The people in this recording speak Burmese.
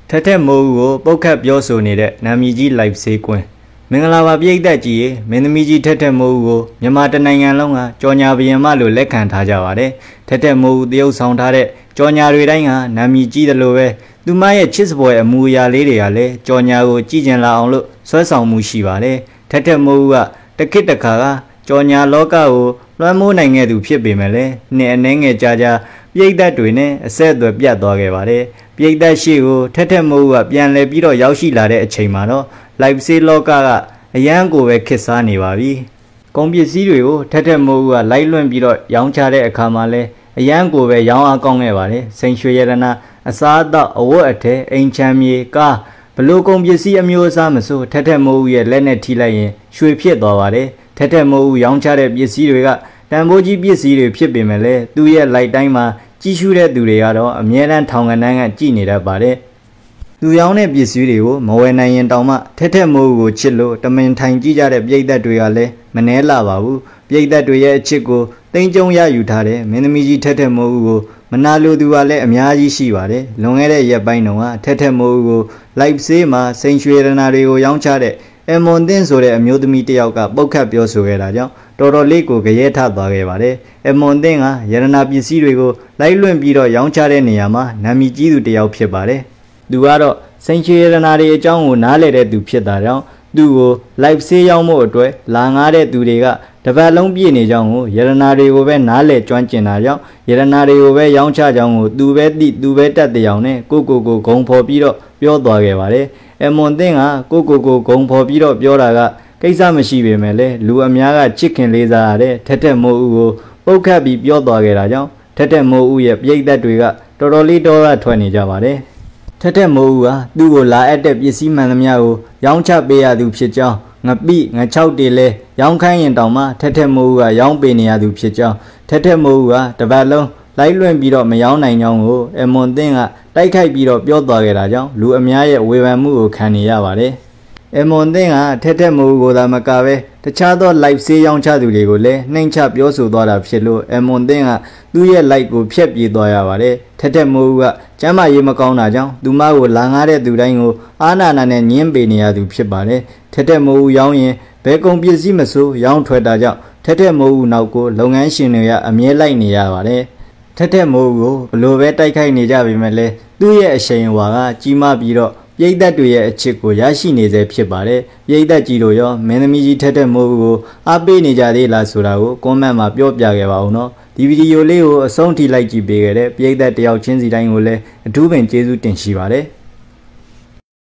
ထက်ထက်မိုးကိုပုတ်ခတ်ပြောဆိုနေတဲ့နာမည်ကြီး live ဆေးကွင်းမင်္ဂလာပါပြည်သက်ကြီးရေမင်းသမီးကြီးထက်ထက်မိုးကိုမြန်မာတနိုင်ငံလုံးကကြော်ညာဘရင်မလို့လက်ခံထားကြပါတယ်ထက်ထက်မိုးတရုပ်ဆောင်ထားတဲ့ကြော်ညာတွေတိုင်းကနာမည်ကြီးတယ်လို့ပဲသူမရဲ့ချစ်စပွဲအမူအရာလေးတွေကလည်းကြော်ညာကိုကြည်ကျင်လာအောင်လို့ဆွဲဆောင်မှုရှိပါတယ်ထက်ထက်မိုးကတခစ်တခါကကြော်ညာလောကကိုလွှမ်းမိုးနိုင်ခဲ့သူဖြစ်ပေမဲ့လည်းနှစ်အနှဲငယ်ကြာပြည်သက်တွေနဲ့အဆက်အသွယ်ပြတ်သွားခဲ့ပါတယ်ပြည်သက်ရှိကိုထက်ထက်မိုးကပြန်လဲပြီးတော့ရောက်ရှိလာတဲ့အချိန်မှာတော့ live ဆေးလောကကအရန်ကိုပဲခစ်စားနေပါပြီကုန်ပစ္စည်းတွေကိုထက်ထက်မိုးကလိုက်လွှင့်ပြီးတော့ရောင်းချတဲ့အခါမှာလဲအရန်ကိုပဲရောင်းအားကောင်းခဲ့ပါတယ်စိန်ရွှေရတနာအစားအသောက်အဝတ်အထည်အိမ်ချမ်းမြေကားဘလို့ကုန်ပစ္စည်းအမျိုးအစားမဆိုထက်ထက်မိုးရဲ့လက်နဲ့ထိလိုက်ရင်ရွှေဖြစ်သွားပါတယ်ထက်ထက်မိုးရောင်းချတဲ့ပစ္စည်းတွေကတန်ဖိုးကြီးပစ္စည်းတွေဖြစ်ပေမဲ့လည်းသူ့ရဲ့ live တိုင်းမှာကြီးရှုတဲ့သူတွေကတော့အမြဲတမ်းထောင်ကန်တန်းကကြည်နေတတ်ပါတယ်သူရောင်းတဲ့ပစ္စည်းတွေကိုမဝယ်နိုင်ရင်တောင်မှထက်ထက်မိုးကိုချစ်လို့တမင်ထိုင်ကြည့်ကြတဲ့ပြည်သက်တွေကလည်းမနှဲလာပါဘူးပြည်သက်တွေရဲ့အချစ်ကိုတိမ်ကြုံရယူထားတဲ့မင်းသမီးကြီးထက်ထက်မိုးကိုမနာလိုသူကလည်းအများကြီးရှိပါတယ်လွန်ခဲ့တဲ့ရက်ပိုင်းတုန်းကထက်ထက်မိုးကို live ဆေးမှာစိန်ရွှေရနာတွေကိုရောင်းချတဲ့အမွန်သင်းဆိုတဲ့အမျိုးသမီးတစ်ယောက်ကပုတ်ခတ်ပြောဆိုခဲ့တာကြောင့်တော်တော်လေးကိုကြရဲထသွားခဲ့ပါတယ်အမွန်သင်းကရတနာပစ္စည်းတွေကိုလိုက်လွှင့်ပြီးတော့ရောင်းချတဲ့နေရာမှာနာမည်ကြီးသူတစ်ယောက်ဖြစ်ပါတယ်သူကတော့စိန်ရွှေရနာတွေအကြောင်းကိုနားလည်တဲ့သူဖြစ်တာကြောင့်သူ့ကို live ဆေးရောင်းဖို့အတွက်လာငားတဲ့သူတွေကတပတ်လုံးပြည့်နေကြောင်းကိုရတနာတွေကိုပဲနားလည်ကျွမ်းကျင်တာကြောင့်ရတနာတွေကိုပဲရောင်းချကြောင်းကိုသူပဲသိသူပဲတတ်တဲ့အောင်နဲ့ကိုဂုံဖော်ပြီးတော့ပြောသွားခဲ့ပါတယ်အမွန်သင်းကကိုဂုံဖော်ပြီးတော့ပြောတာကကိစ္စမရှိပေမဲ့လည်းလူအများကချစ်ခင်လေးစားရတဲ့ထက်ထက်မိုးဦးကိုပုတ်ခတ်ပြီးပြောသွားခဲ့တာကြောင့်ထက်ထက်မိုးဦးရဲ့ပြည်သက်တွေကတော်တော်လေးတော်ရထွက်နေကြပါတယ်ထက်ထက်မိုးဦးကသူ့ကိုလာအပ်တဲ့ပစ္စည်းမှန်သမျှကိုရောင်းချပေးရသူဖြစ်ကြောင်းငပိငချောက်တွေလဲရောင်းခိုင်းရင်တောင်မှထက်ထက်မိုးဦးကရောင်းပေးနေရသူဖြစ်ကြောင်းထက်ထက်မိုးဦးကတပတ်လုံးလိုက်လွှင့်ပြီးတော့မရောင်းနိုင်ကြောင်းကိုအမွန်သင်းကတိုက်ခိုက်ပြီးတော့ပြောသွားခဲ့တာကြောင့်လူအများရဲ့ဝေဖန်မှုကိုခံနေရပါတယ်အမွန်သင်းကထက်ထက်မိုးကိုသာမကပဲတခြားသော live ဆေးရောင်းချသူတွေကိုလည်းနှိမ်ချပြောဆိုသွားတာဖြစ်လို့အမွန်သင်းကသူ့ရဲ့ live ကိုဖျက်ပြေးသွားရပါတယ်ထက်ထက်မိုးကကျမ်းမာရေးမကောင်းတာကြောင့်သူမကိုလာငားတဲ့သူတိုင်းကိုအာနာနာနဲ့ညှင်းပေနေရသူဖြစ်ပါတယ်ထက်ထက်မိုးရောင်းရင်ဘယ်ကုန်ပစ္စည်းမဆိုရောင်းထွက်တာကြောင့်ထက်ထက်မိုးနောက်ကိုလုပ်ငန်းရှင်တွေကအမြဲလိုက်နေရပါတယ်ထက်ထက်မိုးကိုဘလို့ပဲတိုက်ခိုက်နေကြပေမဲ့လည်းသူ့ရဲ့အရှိန်အဝါကကြီးမားပြီးတော့ပြည်သက်တွေရဲ့အချစ်ကိုရရှိနေစေဖြစ်ပါတယ်ပြည်သက်ကြီးတို့ရောမင်းသမီးကြီးထက်ထက်မိုးကိုအားပေးနေကြသေးလားဆိုတာကိုကွန်မန့်မှာပြောပြခဲ့ပါဦးနော်ဒီဗီဒီယိုလေးကိုအဆုံးထိလိုက်ကြည့်ပေးခဲ့တဲ့ပြည်သက်တယောက်ချင်းစီတိုင်းကိုလည်းအထူးပင်ကျေးဇူးတင်ရှိပါတယ်